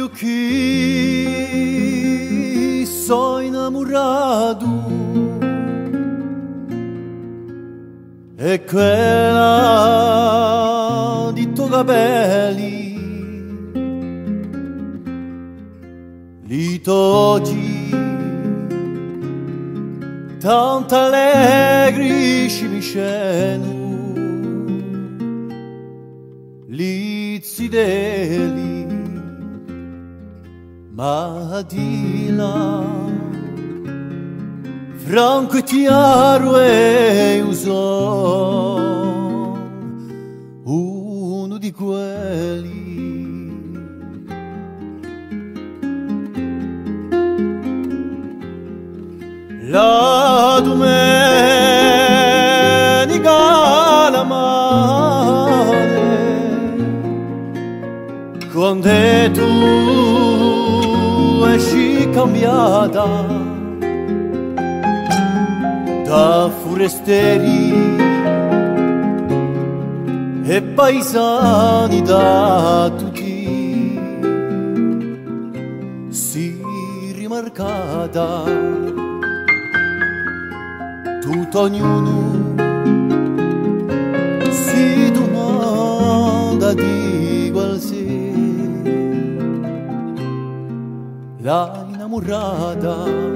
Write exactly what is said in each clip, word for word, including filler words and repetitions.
que sou enamorado e quella di tuoi capelli li toggi tanto allegri ci mi scenu li zideli ma di là franco e chiaro e uso uno di quelli la domenica la mare quando tu esci cambiata da forestieri e paesani da tutti si rimarcata tutto ognuno si domanda di qual sia la innamorata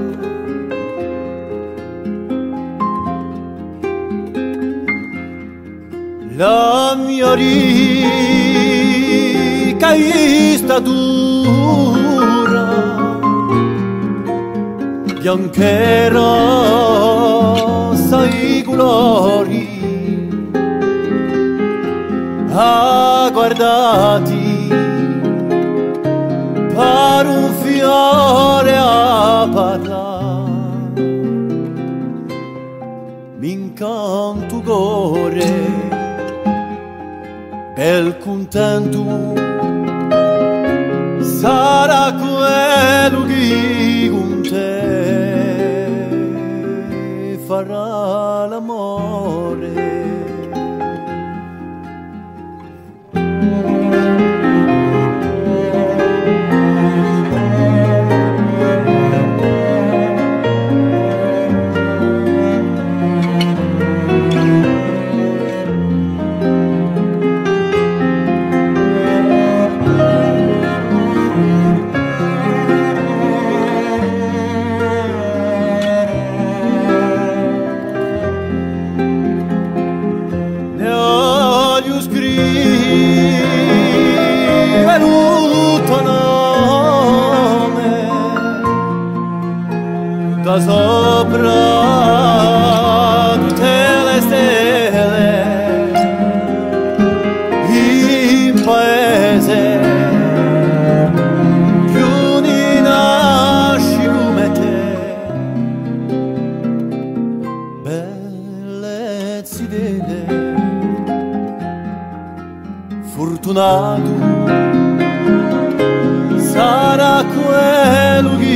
la mia ricca dura bianchera sai colori a guardati per un fiore a parlare mi incanto cuore bel contento sarà quello che con te farà l'amore. Da sopra tutte le stelle in paese più ne nasci come te belle zidele fortunato sarà quello che